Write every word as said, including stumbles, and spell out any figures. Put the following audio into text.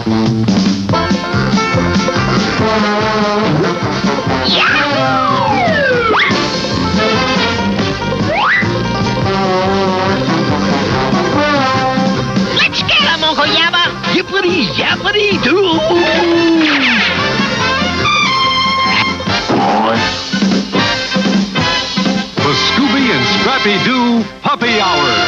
Let's get him, Uncle Yabba! Yippity yappity doo! The Scooby and Scrappy Doo Puppy Hour.